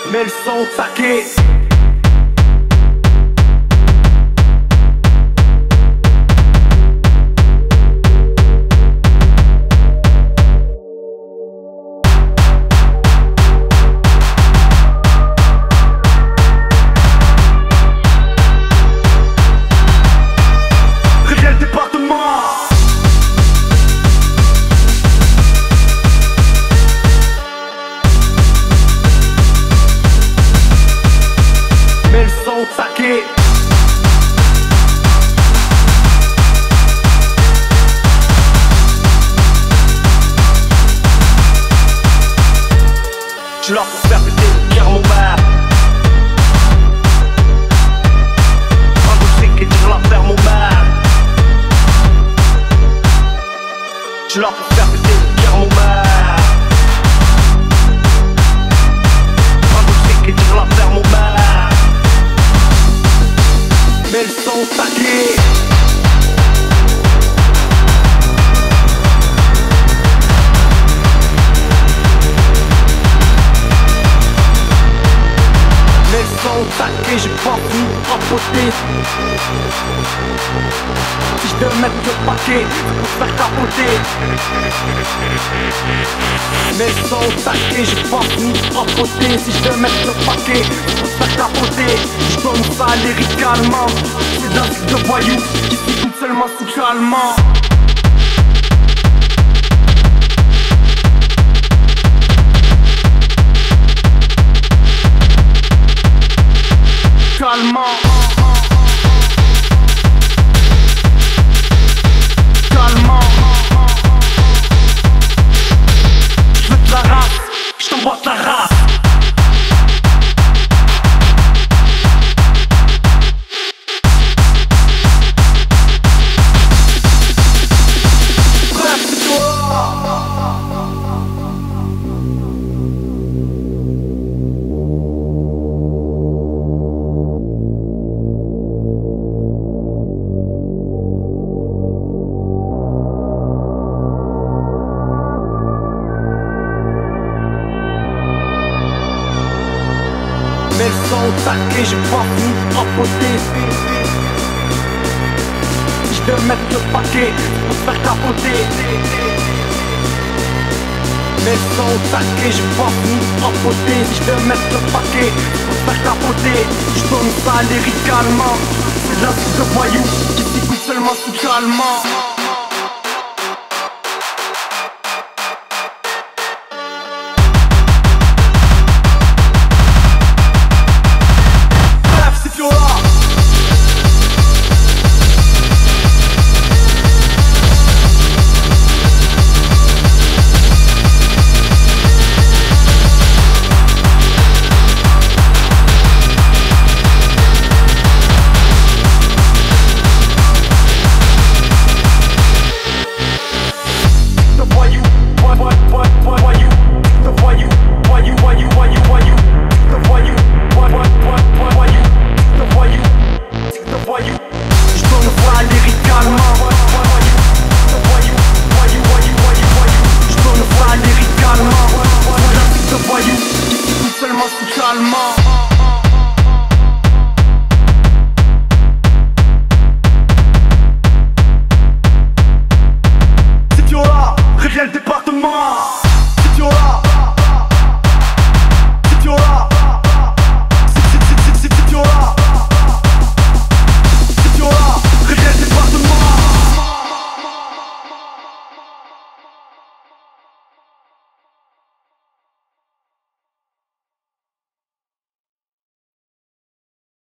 Mais le son taqué. Taqué. Je leur fais faire péter le cœur mon bar. Un peu fric et dire leur faire mon bar. Je leur fais faire péter le cœur mon bar. Un peu fric et dire leur faire mon bar. Mais le son taqué. Mais le son taqué, j'ai pas fini de papoter. Si je veux mettre le paquet, pour se faire capoter. Mais le son taqué, j'ai pas fini de papoter. Si je veux mettre le paquet, pour se faire capoter. Je donne ça lyricalement. C'est de la musique de voyous qui s'écoute seulement socialement. Calmement. Calmement. Je veux de la race, je t'envoie de la race. Mais le son taqué, j'ai pas fini de papoter. Je veux mettre le paquet pour se faire capoter. Mais le son taqué, j'ai pas fini de papoter. Je veux mettre le paquet pour se faire capoter. Je donne ça lyricalement. C'est de la musique de voyous qui s'écoute seulement socialement.